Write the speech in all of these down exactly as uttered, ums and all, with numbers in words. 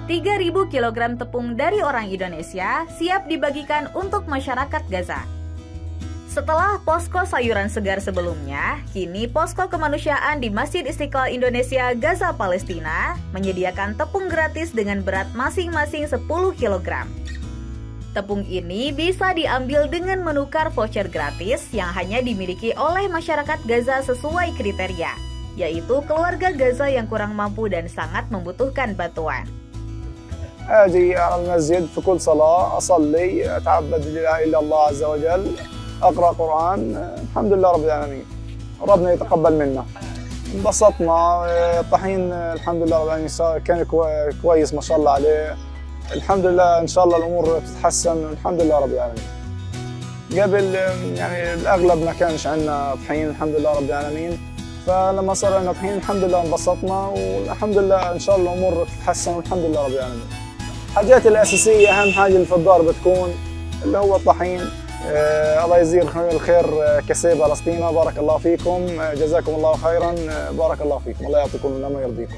tiga ribu kilogram tepung dari orang Indonesia siap dibagikan untuk masyarakat Gaza. Setelah posko sayuran segar sebelumnya, kini posko kemanusiaan di Masjid Istiqlal Indonesia Gaza Palestina menyediakan tepung gratis dengan berat masing-masing sepuluh kilogram. Tepung ini bisa diambil dengan menukar voucher gratis yang hanya dimiliki oleh masyarakat Gaza sesuai kriteria, yaitu keluarga Gaza yang kurang mampu dan sangat membutuhkan bantuan. أجي على المسجد في كل صلاة أصلي أتعبد لله إلا الله عز وجل أقرأ قرآن الحمد لله رب العالمين ربنا يتقبل منا انبسطنا الطحين الحمد لله رب العالمين كان كويس ما شاء الله عليه الحمد لله إن شاء الله الأمور تتحسن الحمد لله رب العالمين قبل يعني الأغلب ما كانش عندنا طحين الحمد لله رب العالمين فلما صار عندنا طحين الحمد لله انبسطنا والحمد لله إن شاء الله الأمور تتحسن والحمد لله رب العالمين الحاجات الأساسية أهم حاجة اللي في الدار بتكون اللي هو الطحين آه الله يجزيه الخير كسي فلسطين بارك الله فيكم جزاكم الله خيرا بارك الله فيكم الله يعطيكم لما يرضيكم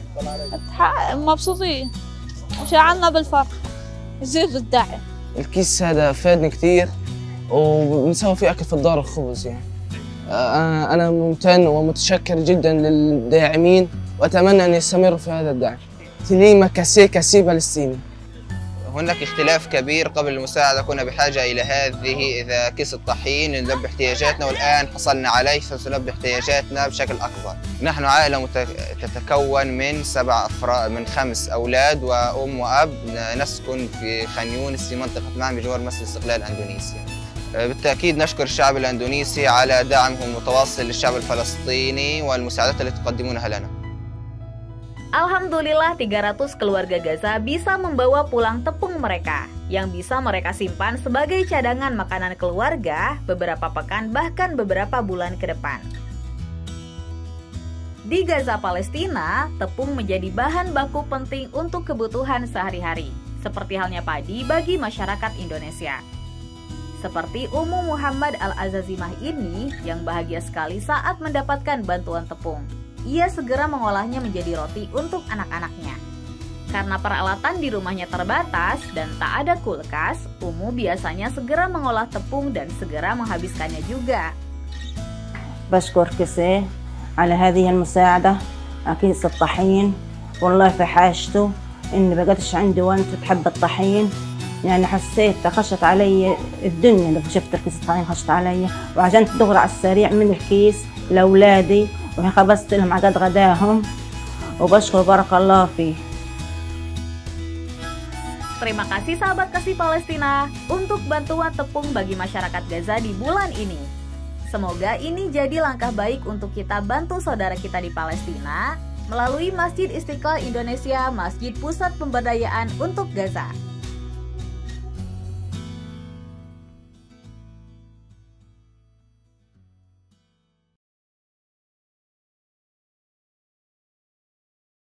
مبسوطين وشعرنا بالفرق يزيد الداعي. الكيس هذا فادني كثير وبنسوي فيه أكل في الدار الخبز يعني آه أنا ممتن ومتشكر جدا للداعمين وأتمنى أن يستمروا في هذا الدعم. تليمة كسي كسي فلسطيني. هناك اختلاف كبير. قبل المساعدة كنا بحاجة إلى هذه إذا كيس الطحين نلبي احتياجاتنا والآن حصلنا عليه فسنلبي احتياجاتنا بشكل أكبر. نحن عائلة تتكون من سبع أفراد من خمس أولاد وأم وأب نسكن في خان يونس في منطقة معن بجوار مسجد الاستقلال الأندونيسي. بالتأكيد نشكر الشعب الأندونيسي على دعمهم المتواصل للشعب الفلسطيني والمساعدات التي تقدمونها لنا. Alhamdulillah tiga ratus keluarga Gaza bisa membawa pulang tepung mereka yang bisa mereka simpan sebagai cadangan makanan keluarga beberapa pekan bahkan beberapa bulan ke depan. Di Gaza Palestina, tepung menjadi bahan baku penting untuk kebutuhan sehari-hari, seperti halnya padi bagi masyarakat Indonesia. Seperti Ummu Muhammad Al-Azazimah ini yang bahagia sekali saat mendapatkan bantuan tepung. Ia segera mengolahnya menjadi roti untuk anak-anaknya. Karena peralatan di rumahnya terbatas dan tak ada kulkas, Ummu biasanya segera mengolah tepung dan segera menghabiskannya juga. بشكر كسي على هذه المساعدة أكيس الطحين والله في حاجته إني بقتش عندي وأنت تحب الطحين يعني حسيت خشت علي الدنيا لما شفت الكيس الطحين خشت علي وعجنت دغري على السريع من الكيس لأولادي وخبزت لهم عقد غداهم وبشكر بارك الله فيه. Terima kasih sahabat kasih Palestina untuk bantuan tepung bagi masyarakat Gaza di bulan ini. Semoga ini jadi langkah baik untuk kita bantu saudara kita di Palestina melalui Masjid Istiqlal Indonesia, Masjid Pusat Pemberdayaan untuk Gaza.